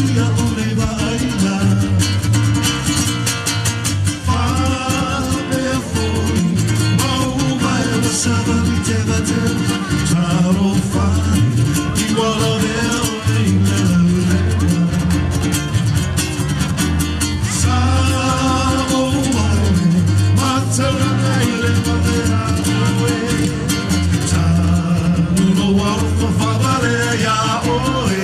sia ule vaina. Whapea fōi, mau mai o savali te vate, taro whai, I wala vea o ei le laurea. Sa o wale, matara nei le mawea oe, tanu no wawha whawarea ia oe.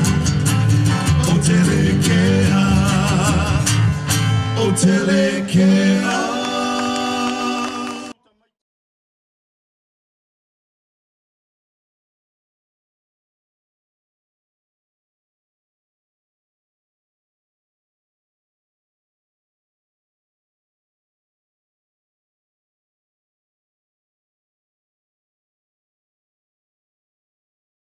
Telekea